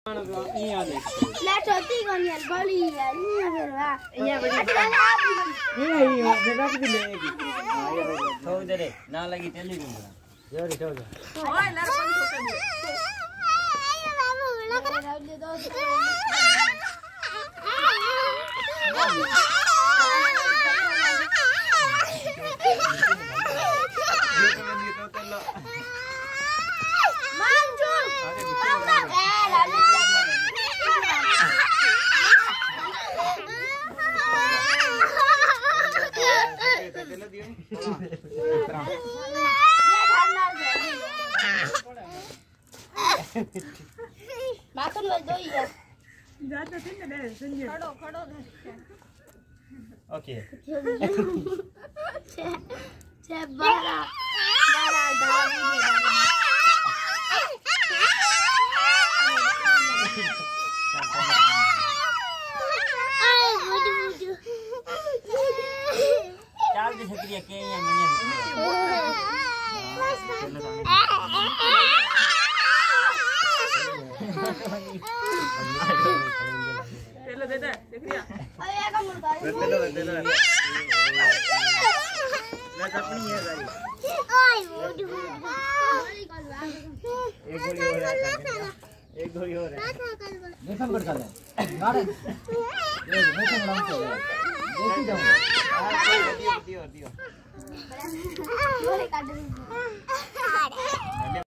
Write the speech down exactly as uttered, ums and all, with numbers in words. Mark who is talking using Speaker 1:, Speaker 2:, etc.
Speaker 1: यहाँ देख
Speaker 2: ले छोटी कौन है बड़ी है यहाँ फिर वाह
Speaker 1: यहाँ बड़ी ये ही हो बेटा भी लेगी हां ये छोड़ दे रे ना लगी चली गई जोर छोड़ दे ओए लड़ पंख छोड़ दे ये बाबू लग रहा है दो
Speaker 2: बाथरूम में दो ही है
Speaker 3: जाते थे ना दे संजय
Speaker 2: खड़ो खड़ो
Speaker 1: ओके
Speaker 2: छे छे बारा बारा डाली
Speaker 1: चाल दे सक्रिय के यहाँ मनिया
Speaker 3: चलो दे दे सक्रिय
Speaker 2: अरे का मुर्गा
Speaker 1: दे लो दे लो मैं अपनी है गाड़ी
Speaker 2: ओए बूढ़ी
Speaker 1: एक गोली हो रहा है एक गोली हो रहा है देखम कर चले गाड़ी ये देखम नाम से देखी जाओ दियो दियो दियो
Speaker 2: गोली काट